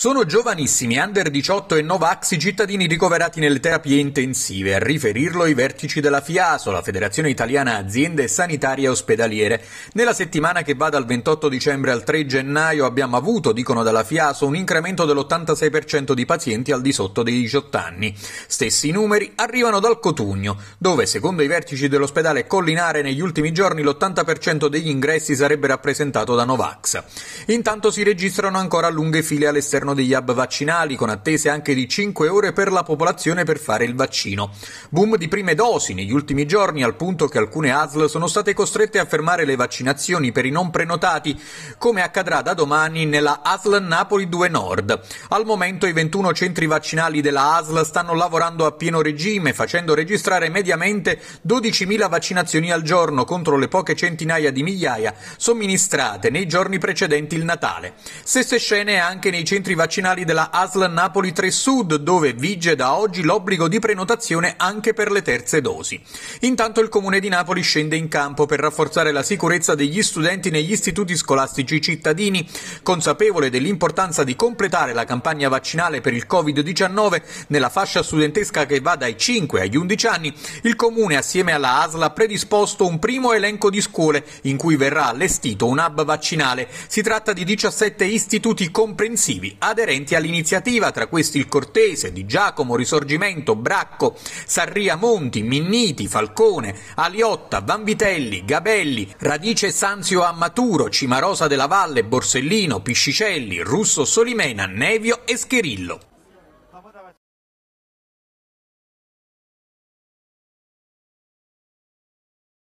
Sono giovanissimi, under 18 e Novax, i cittadini ricoverati nelle terapie intensive. A riferirlo i vertici della FIASO, la Federazione Italiana Aziende Sanitarie Ospedaliere. Nella settimana che va dal 28 dicembre al 3 gennaio abbiamo avuto, dicono dalla FIASO, un incremento dell'86% di pazienti al di sotto dei 18 anni. Stessi numeri arrivano dal Cotugno, dove, secondo i vertici dell'ospedale Collinare, negli ultimi giorni l'80% degli ingressi sarebbe rappresentato da Novax. Intanto si registrano ancora lunghe file all'esterno degli hub vaccinali, con attese anche di 5 ore per la popolazione per fare il vaccino. Boom di prime dosi negli ultimi giorni, al punto che alcune ASL sono state costrette a fermare le vaccinazioni per i non prenotati, come accadrà da domani nella ASL Napoli 2 Nord. Al momento i 21 centri vaccinali della ASL stanno lavorando a pieno regime, facendo registrare mediamente 12.000 vaccinazioni al giorno contro le poche centinaia di migliaia somministrate nei giorni precedenti il Natale. Stesse scene anche nei centri vaccinali della ASL Napoli 3 Sud, dove vige da oggi l'obbligo di prenotazione anche per le terze dosi. Intanto il Comune di Napoli scende in campo per rafforzare la sicurezza degli studenti negli istituti scolastici cittadini. Consapevole dell'importanza di completare la campagna vaccinale per il Covid-19 nella fascia studentesca che va dai 5 agli 11 anni, il Comune assieme alla ASL ha predisposto un primo elenco di scuole in cui verrà allestito un hub vaccinale. Si tratta di 17 istituti comprensivi aderenti all'iniziativa, tra questi il Cortese, Di Giacomo, Risorgimento, Bracco, Sarria Monti, Minniti, Falcone, Aliotta, Vanvitelli, Gabelli, Radice Sanzio a Maturo, Cimarosa della Valle, Borsellino, Piscicelli, Russo Solimena, Nevio e Scherillo.